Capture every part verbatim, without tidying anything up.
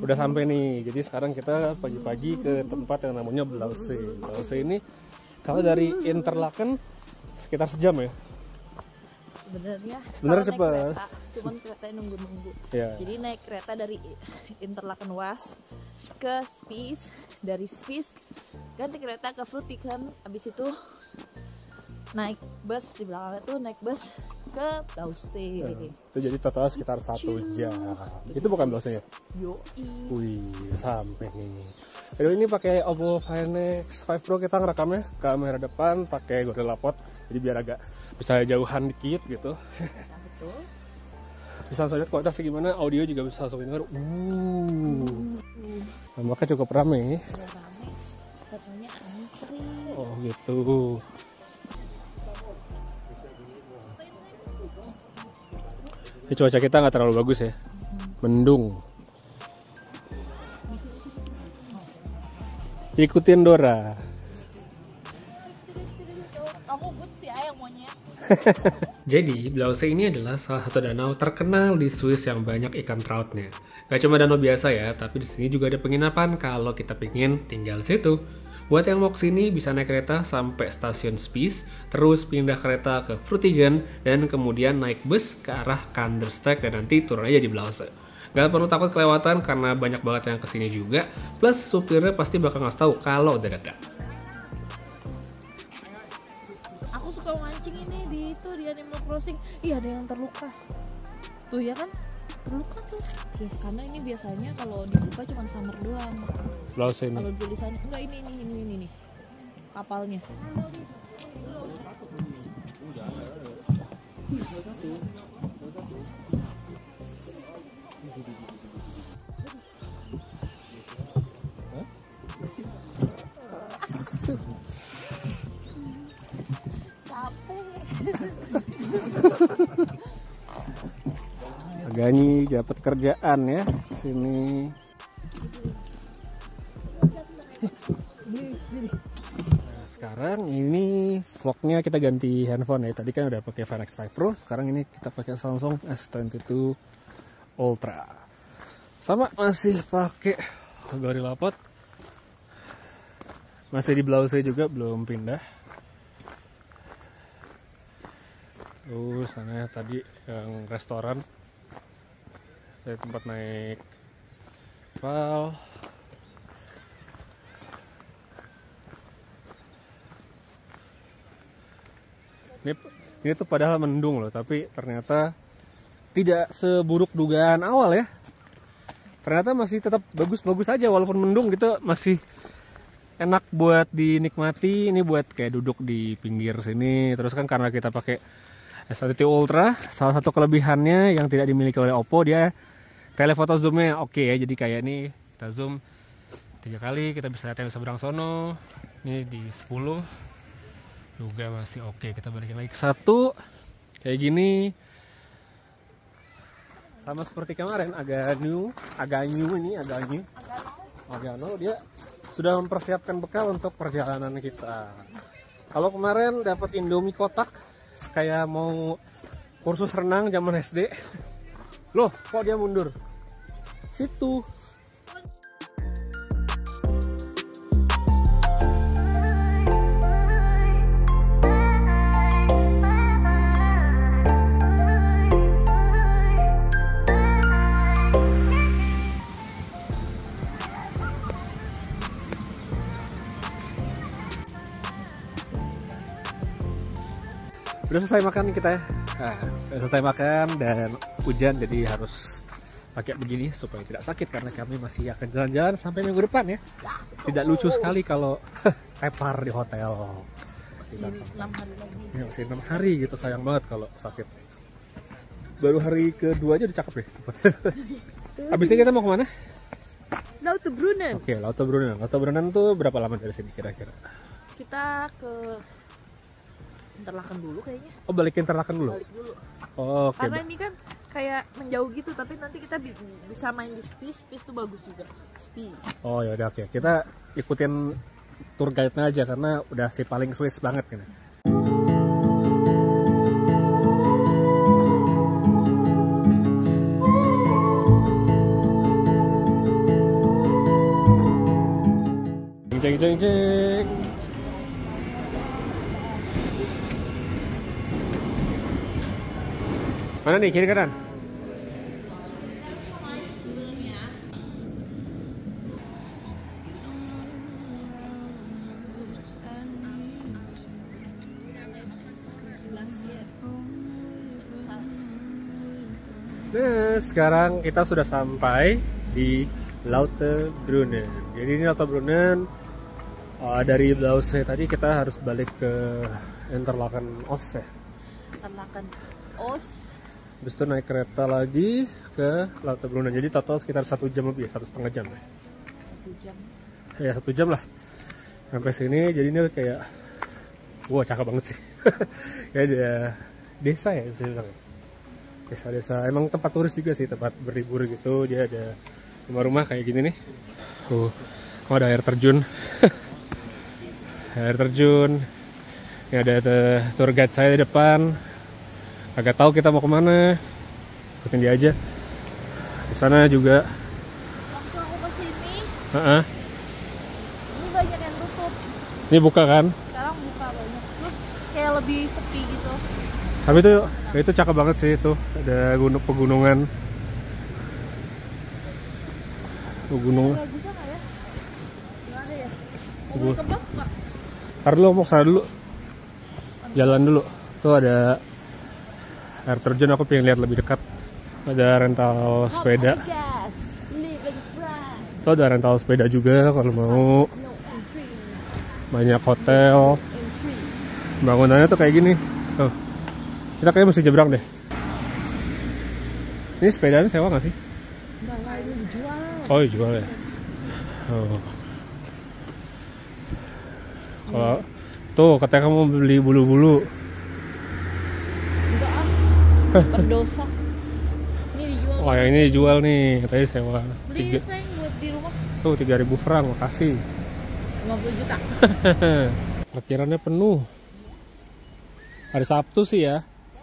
udah sampai nih. Jadi sekarang kita pagi-pagi ke tempat yang namanya Blaussee. Blaussee ini kalau dari Interlaken sekitar sejam ya. Sebenarnya Sebenarnya kalau cepat. naik kereta, cuman keretanya nunggu-nunggu. Ya. Jadi naik kereta dari Interlaken Was ke Spies, dari Spies ganti kereta ke Frutigen, habis itu naik bus di belakangnya tuh naik bus ke Blaussee. Ya, itu jadi total sekitar satu jam. Itu bukan Blaussee ya? Yoi. Wih, sampai nih. Video ini pakai Oppo Find X lima Pro, kita ngerekamnya kamera depan pakai Gorilla Pod, jadi biar agak bisa jauhan dikit gitu. Nah, betul. Bisa langsung lihat kualitasnya gimana, audio juga bisa langsung denger. Uh, nampaknya cukup rame. Udah rame, katanya antri. Oh gitu. Ini cuaca kita nggak terlalu bagus ya, mendung. Ikutin Dora. Kamu but sih ayam monyet. Jadi, Blaussee ini adalah salah satu danau terkenal di Swiss yang banyak ikan troutnya. Gak cuma danau biasa ya, tapi di sini juga ada penginapan kalau kita pengen tinggal di situ. Buat yang mau kesini bisa naik kereta sampai stasiun Spies, terus pindah kereta ke Frutigen, dan kemudian naik bus ke arah Kandersteg dan nanti turun aja di Blaussee. Gak perlu takut kelewatan karena banyak banget yang kesini juga, plus supirnya pasti bakal ngasih tahu kalau udah dekat. Aku suka mancing ini di itu di Animal Crossing. Iya, ada yang terluka. Tuh ya kan? Terluka tuh. Yes, karena ini biasanya kalau dibuka cuma summer doang. Blaussee ini. Kalau tulisannya enggak, ini ini ini ini nih. Kapalnya. Agani dapat kerjaan ya sini. Nah, sekarang ini vlognya kita ganti handphone ya. Tadi kan udah pakai Find X lima Pro, sekarang ini kita pakai Samsung S dua puluh dua Ultra. Sama masih pakai Gorilla Pod. Masih di Blaussee juga, belum pindah. Terus sana tadi yang restoran, dari tempat naik kapal. Ini, ini tuh padahal mendung loh, tapi ternyata tidak seburuk dugaan awal ya. Ternyata masih tetap bagus-bagus aja walaupun mendung gitu, masih enak buat dinikmati. Ini buat kayak duduk di pinggir sini. Terus kan karena kita pakai S dua puluh Ultra, salah satu kelebihannya yang tidak dimiliki oleh Oppo, dia telefoto zoomnya oke ya. Jadi kayak ini kita zoom tiga kali, kita bisa lihat yang seberang sono. Ini di sepuluh juga masih oke. Kita balikin lagi ke satu kayak gini. Sama seperti kemarin, agak new, agak new ini, agak new, agak new. Dia sudah mempersiapkan bekal untuk perjalanan kita. Kalau kemarin dapat Indomie kotak, kayak mau kursus renang zaman S D. Loh, kok dia mundur? Situ. Udah selesai makan kita ya. Nah, udah selesai makan dan hujan, jadi harus pakai begini supaya tidak sakit karena kami masih akan jalan-jalan sampai minggu depan ya. Tidak lucu sekali kalau tepar di hotel. Masih enam hari lagi. Ya, masih enam hari gitu, sayang banget kalau sakit. Baru hari kedua aja udah cakep ya. Habis ini kita mau kemana? Lauterbrunnen. Oke, Lauterbrunnen. Lauterbrunnen tuh berapa lama dari sini kira-kira? Kita ke Interlaken dulu kayaknya. Oh, balik ke Interlaken dulu? Balik dulu. Oh, oke. Karena ini kan kayak menjauh gitu, tapi nanti kita bi bisa main di Spies. Spies tuh bagus juga. Spies. Oh ya udah, oke. Kita ikutin tour guide-nya aja karena udah si paling Swiss banget kan. Jeng jeng jeng. Mana nih, kiri kanan? Nah, sekarang kita sudah sampai di Lauterbrunnen. Jadi ini Lauterbrunnen, uh, dari Blaussee tadi kita harus balik ke Interlaken Oss ya. Interlaken Oss. Habis itu naik kereta lagi ke Lauterbrunnen. Jadi total sekitar satu jam lebih, satu setengah jam ya. Satu jam. Ya satu jam lah. Sampai sini, jadi ini kayak, wah cakep banget sih. Kayak ada desa ya, bisa bilang. Desa-desa, emang tempat turis juga sih, tempat berlibur gitu. Dia ada rumah-rumah kayak gini nih. Tuh, oh, ada air terjun. Air terjun. Ini ada tour guide saya di depan. Agak tahu kita mau kemana. Ikutin dia aja. Di sana juga. Waktu aku kesini, Uh-uh. ini banyak yang tutup. Ini buka kan? Sekarang buka banyak. Terus kayak lebih sepi gitu. Tapi itu itu cakep banget sih itu. Ada gunung pegunungan. Gunung. Nggak bisa nggak ya? Nggak ada ya? Mau Bu- ke bawah nggak? Ntar dulu mau kesana dulu. Jalan dulu. Tuh ada air terjun, aku pengen lihat lebih dekat. Ada rental sepeda. Gas. Live and fly. Tuh ada rental sepeda juga kalau mau. No entry. Banyak hotel. Entry. Bangunannya tuh kayak gini. Tuh. Kita kayaknya mesti nyebrang deh. Ini sepedanya sewa nggak sih? Nggak lah, ini dijual. Oh, dijual ya. Oh. Kalau tuh katanya kamu beli bulu-bulu. Enggak ah. Berdosa. Ini dijual. Oh, yang ini dijual nih. Katanya sewa. Beli sayang buat di rumah. Tuh tiga ribu frank, makasih. lima puluh juta. Parkirannya penuh. Hari Sabtu sih ya.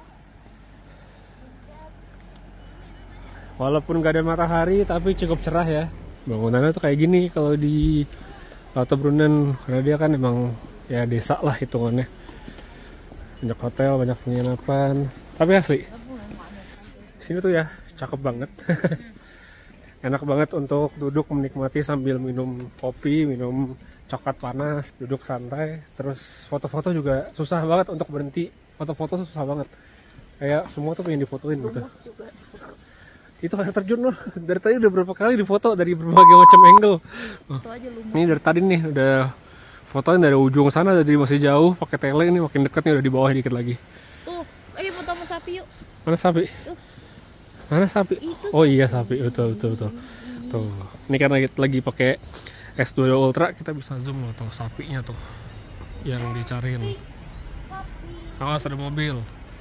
Walaupun gak ada matahari tapi cukup cerah ya. Bangunannya tuh kayak gini kalau di Lauterbrunnen, karena dia kan emang ya desa lah hitungannya. Banyak hotel, banyak penginapan. Tapi asli sini tuh ya cakep banget. Enak banget untuk duduk menikmati sambil minum kopi, minum coklat panas, duduk santai. Terus foto-foto juga susah banget untuk berhenti. Foto-foto susah banget. Kayak semua tuh pengen difotoin gitu. Itu air terjun loh. Dari tadi udah berapa kali difoto dari berbagai macam angle. Itu aja lumut. Ini dari tadi nih udah fotoin dari ujung sana, dari masih jauh pakai tele, ini makin deket nih, udah di bawah dikit lagi. Tuh, ayo foto sama sapi yuk. Mana sapi? Tuh. Mana sapi? Itu Oh iya sapi, betul betul betul. Tuh, ini kan lagi, lagi pakai S dua Ultra, kita bisa zoom loh tuh sapinya tuh yang dicariin. Awas ada mobil.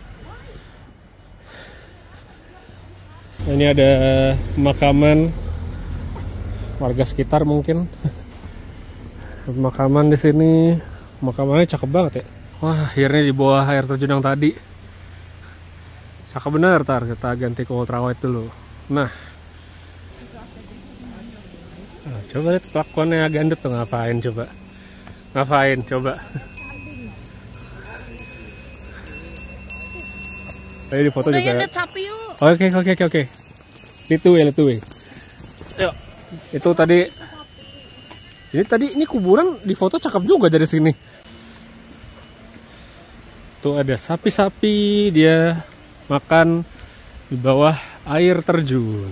Ini ada pemakaman warga sekitar mungkin. Pemakaman di sini, pemakamannya cakep banget ya. Wah, akhirnya di bawah air terjun yang tadi. Cakep bener, tar kita ganti ke ultrawide dulu. Nah, nah coba lihat kelakuannya Gandut tuh ngapain coba? Ngapain coba? Tadi di foto Udah juga. ya, lihat sapi yuk. Oke oke oke oke. Itu ya, itu ya. Yuk. Itu tadi. Ini tadi ini kuburan di foto cakep juga dari sini. Tuh ada sapi-sapi, dia makan di bawah air terjun.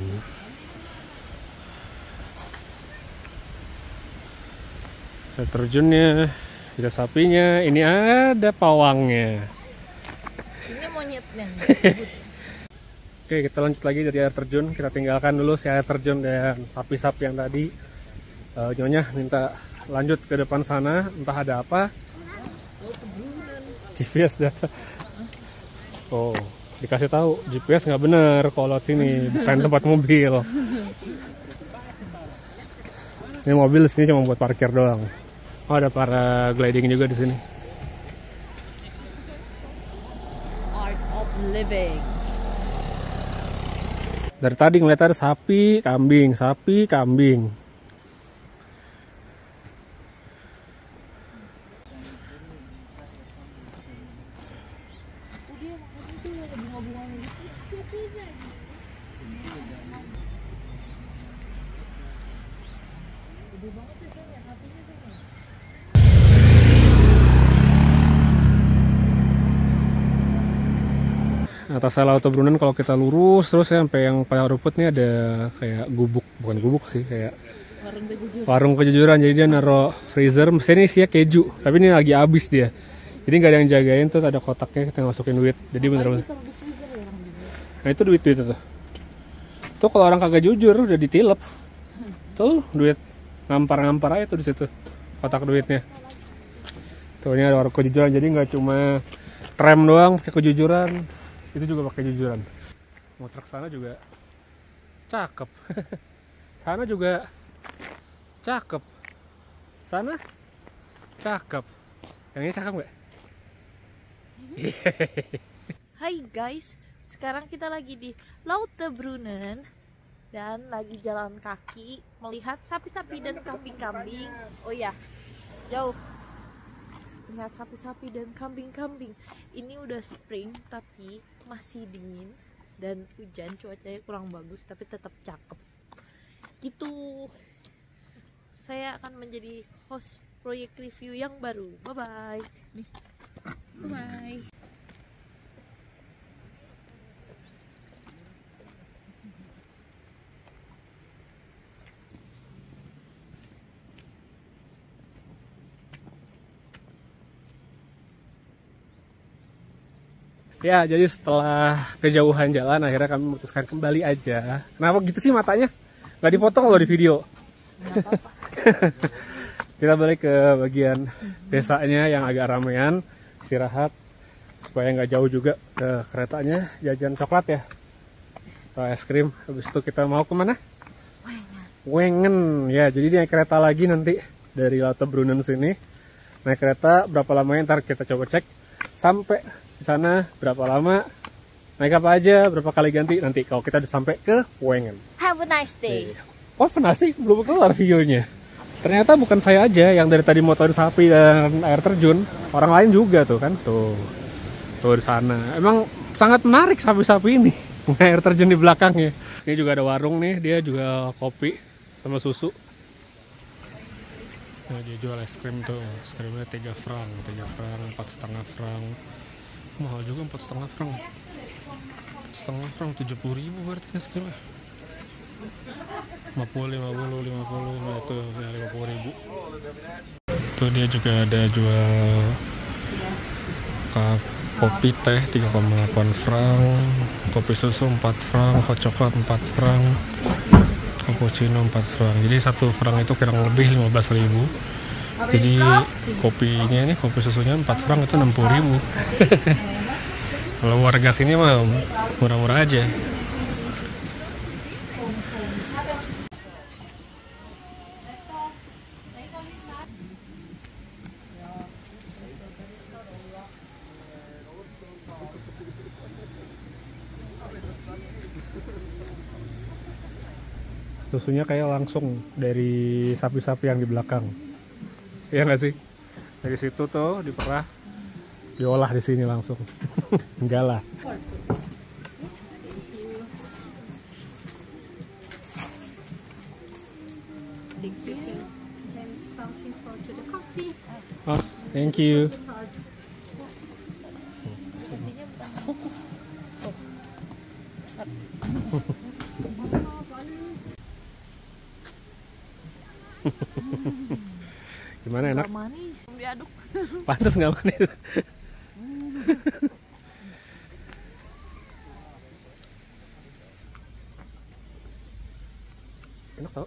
Air terjunnya, ada sapinya, ini ada pawangnya. Ini monyetnya. Oke, kita lanjut lagi dari air terjun. Kita tinggalkan dulu si air terjun dan sapi-sapi yang tadi. Uh, Nyonya minta lanjut ke depan sana, entah ada apa. G P S data. Oh, dikasih tahu G P S nggak bener kalau sini bukan tempat mobil. Ini mobil sini cuma buat parkir doang. Oh, ada para gliding juga di sini. Art of living. Dari tadi ngeliat ada sapi, kambing, sapi, kambing. itu ada bunga-bunga gitu. Gede banget ya sayang, sapinya sayang. Atas Laut Brunan kalau kita lurus terus ya, sampai yang paling rumput nih ada kayak gubuk, bukan gubuk sih, kayak Warung kejujuran. warung kejujuran. Jadi dia naruh freezer, mesinnya isinya keju, tapi ini lagi habis dia. Jadi nggak ada yang jagain tuh, ada kotaknya kita masukin duit. Jadi bener-bener. Nah itu duit-duit itu. Tuh kalau orang kagak jujur udah ditilep. Tuh duit ngampar-ngampar aja tuh di situ kotak duitnya. Tuh ini ada warung kejujuran, jadi nggak cuma rem doang pakai kejujuran, itu juga pakai kejujuran. Mau truk sana juga cakep. Sana juga cakep. Sana cakep. Yang ini cakep nggak? Hai guys, sekarang kita lagi di Laut Brunan dan lagi jalan kaki melihat sapi-sapi dan kambing-kambing. Oh ya, jauh. Lihat sapi-sapi dan kambing-kambing. Ini udah spring tapi masih dingin dan hujan, cuacanya kurang bagus tapi tetap cakep. Gitu. Saya akan menjadi host proyek review yang baru. Bye bye. Nih. Bye bye. Ya, jadi setelah kejauhan jalan akhirnya kami memutuskan kembali aja. Kenapa gitu sih matanya? Nggak dipotong loh di video. Kita balik ke bagian desanya yang agak ramean, istirahat supaya nggak jauh juga ke keretanya, jajan coklat ya, atau es krim. Habis itu kita mau kemana? Wengen. Ya, jadi naik kereta lagi nanti dari Laut Brunan sini. Naik kereta berapa lamanya ntar kita coba cek. Sampai di sana berapa lama, naik apa aja, berapa kali ganti nanti kalau kita udah sampai ke Wengen. Have a nice day. Oh, pernah sih belum kelar videonya. Ternyata bukan saya aja yang dari tadi motorin sapi dan air terjun, orang lain juga tuh kan, tuh, tuh di sana. Emang sangat menarik sapi-sapi ini, air terjun di belakangnya. Ini juga ada warung nih, dia juga kopi sama susu. Nah, dia jual es krim tuh, es krimnya tiga franc, tiga franc, empat setengah franc. Mahal juga empat setengah franc. Setengah franc tujuh puluh ribu berarti es krimnya. lima puluh, lima puluh, lima puluh, nah itu ya lima puluh ribu. Tuh dia juga ada jual kopi teh tiga koma delapan franc, kopi susu empat franc, hot coklat empat franc, cappuccino empat franc. Jadi satu franc itu kurang lebih lima belas ribu. Jadi kopinya ini, kopi susunya empat franc itu enam puluh ribu. Kalau warga sini mah murah-murah aja. Susunya kayak langsung dari sapi-sapi yang di belakang. Iya nggak sih? Dari situ tuh diperah, diolah di sini langsung. Enggak lah. Oh, thank you. Gimana, enak? Nggak manis, diaduk. Pantas nggak manis. Enak tau?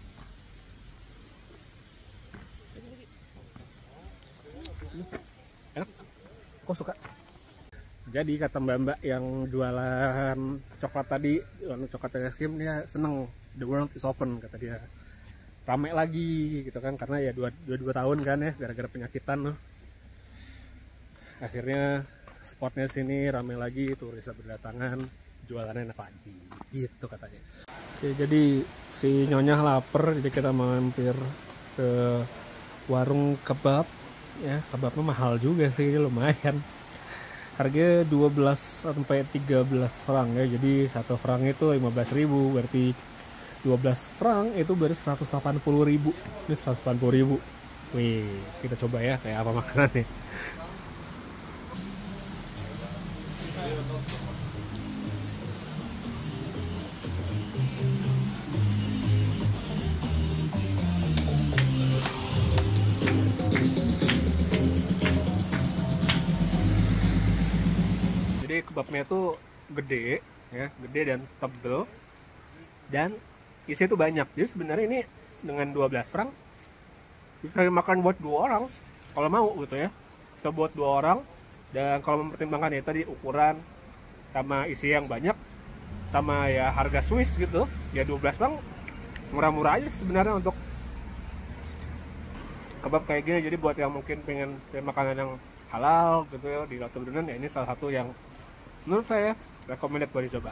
Enak? Kok suka? Jadi kata mbak-mbak yang jualan coklat tadi, jualan coklat es krim, dia seneng, the world is open kata dia. Rame lagi gitu kan, karena ya dua, dua, dua tahun kan ya, gara-gara penyakitan loh. Akhirnya spotnya sini rame lagi, turis berdatangan, jualannya enak lagi gitu katanya. Oke, jadi si Nyonya lapar, jadi kita mampir ke warung kebab ya. Kebabnya mahal juga sih, lumayan harganya dua belas sampai tiga belas franc ya. Jadi satu franc itu lima belas ribu, berarti dua belas franc itu berarti seratus delapan puluh ribu. Ini seratus delapan puluh ribu. Wih, kita coba ya kayak apa makanannya. Jadi kebabnya tuh gede ya, gede dan tebel dan isinya tuh banyak. Jadi sebenarnya ini dengan dua belas franc bisa makan buat dua orang kalau mau gitu ya. Bisa buat dua orang, dan kalau mempertimbangkan ya tadi ukuran sama isi yang banyak sama ya harga Swiss gitu, ya dua belas franc murah-murah aja sebenarnya untuk kebab kayak gini. Jadi buat yang mungkin pengen makanan yang halal gitu ya di Lauterbrunnen, ya ini salah satu yang menurut saya recommended buat dicoba.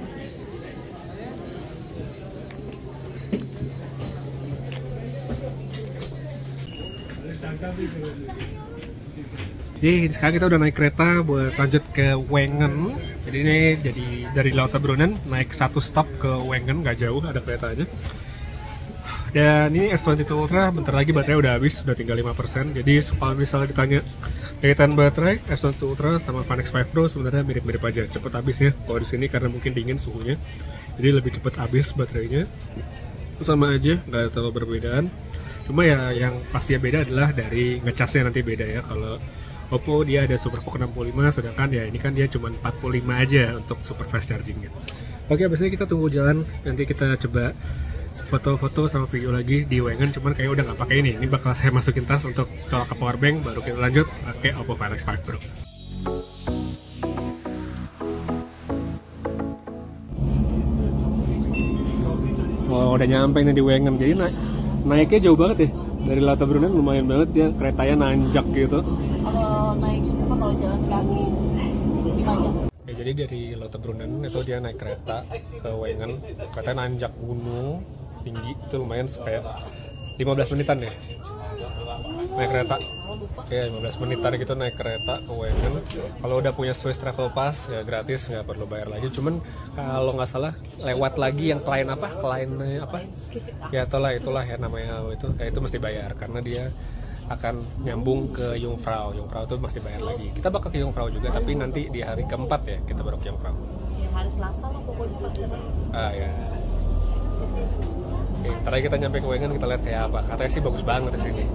Jadi sekarang kita udah naik kereta buat lanjut ke Wengen. Jadi ini jadi dari Lauterbrunnen naik satu stop ke Wengen, nggak jauh, ada keretanya. Dan ini S dua puluh dua Ultra bentar lagi baterai udah habis, udah tinggal lima persen. Jadi kalau misalnya ditanya kaitan baterai S dua puluh Ultra sama Fan X lima Pro sebenarnya mirip-mirip aja, cepet habisnya. Kalau di sini karena mungkin dingin suhunya, jadi lebih cepet habis baterainya. Sama aja, nggak terlalu berbedaan. Cuma ya yang pasti beda adalah dari ngecasnya nanti beda ya. Kalau Oppo dia ada Super Focus enam puluh lima, sedangkan ya ini kan dia cuma empat puluh lima aja untuk super fast chargingnya. Oke, biasanya kita tunggu jalan, nanti kita coba foto-foto sama video lagi di Wengen, cuman kayak udah nggak pakai ini. Ini bakal saya masukin tas untuk colok ke powerbank, baru kita lanjut pakai Oppo Fan X lima Pro. Oh, udah nyampe nih di Wengen. Jadi naik naiknya jauh banget ya. Dari Lauterbrunnen lumayan banget, dia keretanya nanjak gitu. Kalau naik apa, kalau jalan kaki dipanjang. Ya, jadi dari Lauterbrunnen itu dia naik kereta ke Wengen, katanya nanjak gunung tinggi, itu lumayan kayak lima belas menitan ya naik kereta. Kayak lima belas menitan gitu naik kereta ke Wengen. Kalau udah punya Swiss Travel Pass ya gratis, nggak perlu bayar lagi. Cuman kalau nggak salah lewat lagi yang klien apa klien apa ya itulah itulah ya namanya itu ya itu mesti bayar karena dia akan nyambung ke Jungfrau. Jungfrau itu mesti bayar lagi. Kita bakal ke Jungfrau juga, tapi nanti di hari keempat ya kita baru ke Jungfrau. Ya hari Selasa lah pokoknya pasti. Ah ya. Oke, ntar lagi kita nyampe ke Wengen, kita lihat kayak apa. Katanya sih bagus banget di sini.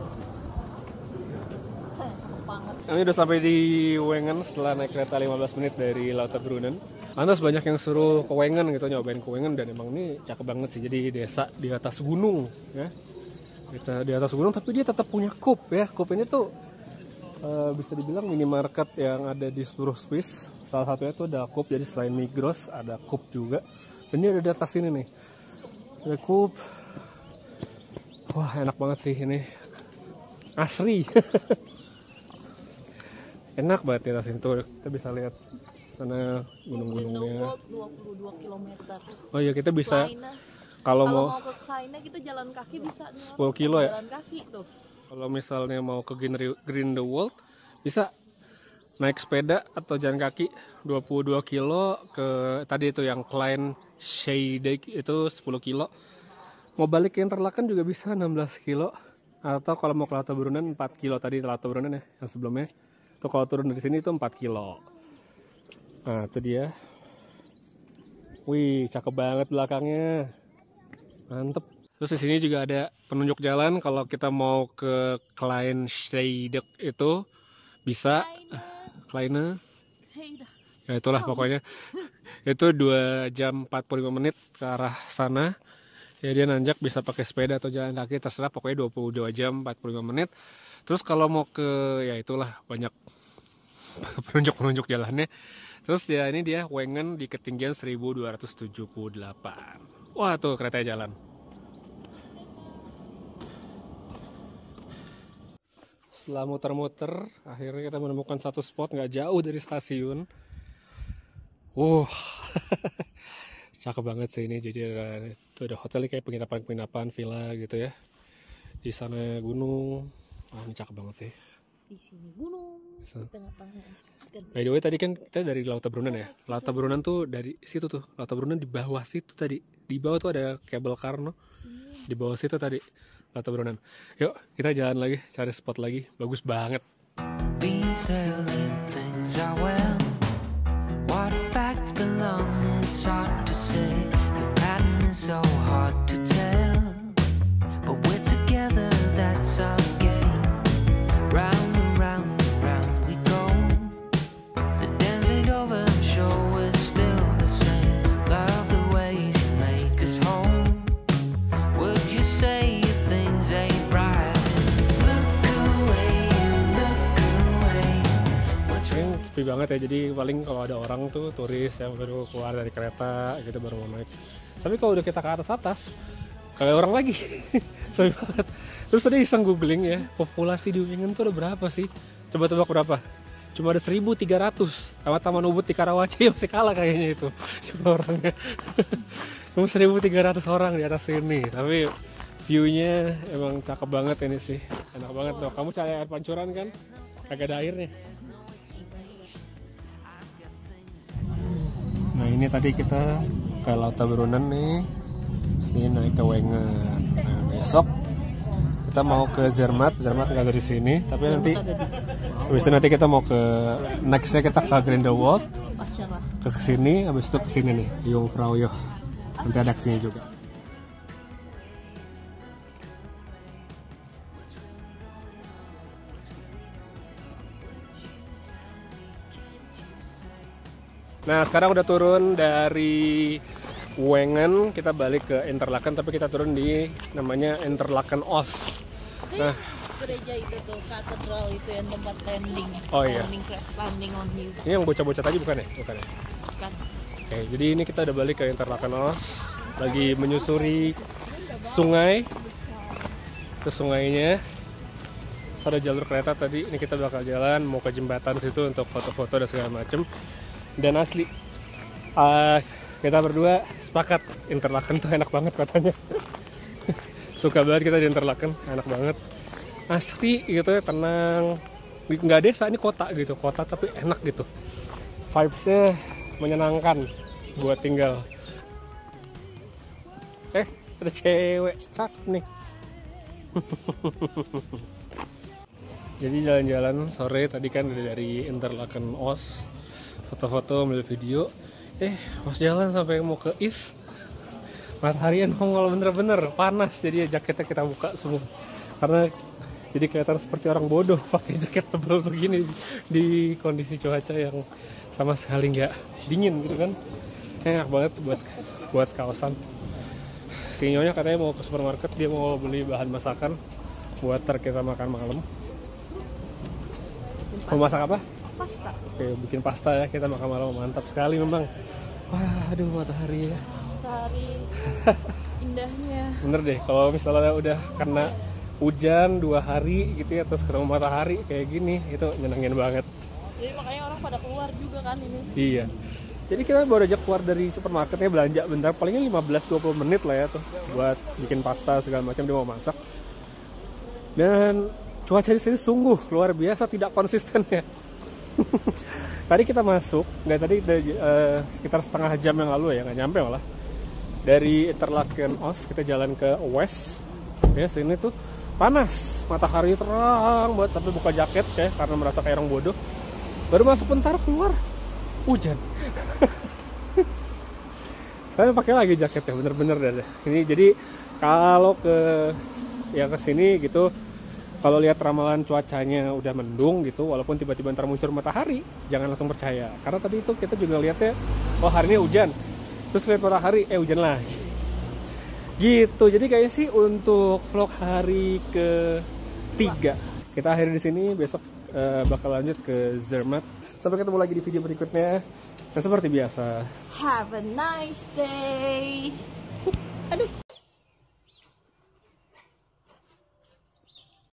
Kami udah sampai di Wengen setelah naik kereta lima belas menit dari Lauterbrunnen. Lantas banyak yang suruh ke Wengen gitu, nyobain ke Wengen, dan emang ini cakep banget sih. Jadi desa di atas gunung ya. Kita di atas gunung tapi dia tetap punya Coop ya. Coop ini tuh uh, bisa dibilang minimarket yang ada di seluruh Swiss. Salah satunya tuh ada Coop, jadi selain Migros ada Coop juga. Dan ini ada di atas ini nih. Ada Coop. Wah, enak banget sih ini. Asri. Enak banget di atas itu. Kita bisa lihat sana gunung-gunungnya. dua puluh dua kilometer. Oh iya, kita bisa kalau kalau mau, mau ke Kleine kita jalan kaki bisa nih. sepuluh kilo ya. Jalan kaki tuh. Kalau misalnya mau ke Grindelwald bisa naik sepeda atau jalan kaki dua puluh dua kilo ke tadi itu yang Klein Scheidegg itu sepuluh kilo. Mau balik ke Interlaken juga bisa enam belas kilo. Atau kalau mau ke Lauterbrunnen empat kilo tadi Lauterbrunnen ya yang sebelumnya. Itu kalau turun dari sini itu empat kilo. Nah, itu dia. Wih, cakep banget belakangnya. Mantep. Terus di sini juga ada penunjuk jalan kalau kita mau ke Klein Scheidegg itu bisa Kleine. Ya itulah pokoknya. Itu dua jam empat puluh lima menit ke arah sana. Ya dia nanjak, bisa pakai sepeda atau jalan kaki terserah, pokoknya dua puluh dua jam empat puluh lima menit. Terus kalau mau ke ya itulah banyak penunjuk-penunjuk jalannya. Terus ya ini dia Wengen di ketinggian seribu dua ratus tujuh puluh delapan. Wah, tuh kereta jalan. Setelah muter-muter, akhirnya kita menemukan satu spot nggak jauh dari stasiun. Uh, cakep banget sih ini. Jadi ada, itu ada hotel kayak penginapan-penginapan villa gitu ya. Di sana gunung. Wah, ini cakep banget sih. di sini gunung So. di tengah-tengah. By the way tadi kan kita dari Laut Taberunan ya. Laut Taberunan tuh dari situ tuh. Laut Taberunan di bawah situ tadi. Di bawah tuh ada kabel Karno. Di bawah situ tadi Laut Taberunan. Yuk kita jalan lagi, cari spot lagi. Bagus banget. Been telling things are well. What facts belong, it's hard to say. Your pattern is so hard to tell. But we're together, that's our game. Round and round and round we go. The dance ain't over, I'm sure we're still the same. Love the ways you make us whole. Would you say if things ain't right? Look away, look away. What's Ini sepi banget ya, jadi paling kalau ada orang tuh turis yang baru keluar dari kereta gitu baru mau naik. Tapi kalau udah kita ke atas atas, kayak orang lagi, sepi banget. Terus tadi iseng googling ya, populasi di Wengen tuh ada berapa sih? Coba tebak berapa? Cuma ada seribu tiga ratus. Sama Taman Ubud di Karawaci ya masih kalah kayaknya itu cuma orangnya. Cuma seribu tiga ratus orang di atas sini, tapi view-nya emang cakep banget ini sih, enak banget tuh. Kamu cari air pancuran kan? Kagak ada airnya. Nah ini tadi kita ke Laut Taberunan nih, sini naik ke Wengen. Nah besok kita mau ke Zermatt, Zermatt nggak dari sini, tapi nanti habis itu nanti kita mau ke nextnya kita ke Grindelwald, Pasca lah. ke kesini, habis itu kesini nih Jungfraujoch, nanti ada kesini juga. Nah sekarang udah turun dari Wengen, kita balik ke Interlaken, tapi kita turun di namanya Interlaken Oos. Nah Gereja itu tuh, katedral itu yang tempat landing. Oh, iya. Landing crash landing on you. ini yang bocah-bocah tadi bukan ya? Bukan ya? Kan. Oke, jadi ini kita udah balik ke Interlaken Oos, lagi menyusuri sungai. Ke sungainya. Terus ada jalur kereta tadi, ini kita bakal jalan mau ke jembatan situ untuk foto-foto dan segala macem. Dan asli, uh, kita berdua sepakat Interlaken tuh enak banget katanya. Suka banget kita di Interlaken, enak banget. Asli gitu ya, tenang. Nggak desa, ini kota gitu, kota tapi enak gitu. Vibes-nya menyenangkan buat tinggal. Eh, ada cewek, cakep nih. Jadi jalan-jalan sore tadi kan dari Interlaken Oos, foto-foto, ambil video. Eh, pas jalan sampai mau ke Is, matahari nongol bener-bener panas, jadi jaketnya kita buka semua. Karena jadi kelihatan seperti orang bodoh pakai jaket tebal begini di kondisi cuaca yang sama sekali nggak dingin gitu kan. Enak banget buat buat kawasan. Si nyonya katanya mau ke supermarket, dia mau beli bahan masakan buat ntar kita makan malam. Mau masak apa? Pasta. Oke, bikin pasta ya, kita makan malam. Mantap sekali memang. Wah, aduh matahari ya. Matahari indahnya. Bener deh, kalau misalnya udah kena hujan dua hari gitu ya, terus ketemu matahari kayak gini, itu nyenengin banget. Jadi makanya orang pada keluar juga kan ini. Iya. Jadi kita baru aja keluar dari supermarketnya, belanja bentar, palingnya lima belas sampai dua puluh menit lah ya tuh buat bikin pasta segala macam, dia mau masak. Dan cuaca di sini sungguh luar biasa tidak konsisten ya. Tadi kita masuk, nggak tadi uh, sekitar setengah jam yang lalu ya, nggak nyampe malah. Dari Interlaken Oos kita jalan ke West, ya sini tuh panas, matahari terang buat sampai buka jaket ya karena merasa kayak orang bodoh. Baru masuk bentar keluar hujan. Saya pakai lagi jaketnya, bener-bener deh. Ini jadi kalau ke ya ke sini gitu, kalau lihat ramalan cuacanya udah mendung gitu, walaupun tiba-tiba ntar muncul matahari, jangan langsung percaya. Karena tadi itu kita juga lihatnya, oh hari ini hujan, terus lihat matahari, eh hujan lagi. Gitu. Jadi kayaknya sih untuk vlog hari ketiga kita akhiri di sini. Besok uh, bakal lanjut ke Zermatt. Sampai ketemu lagi di video berikutnya. Dan seperti biasa, Have a nice day. Aduh.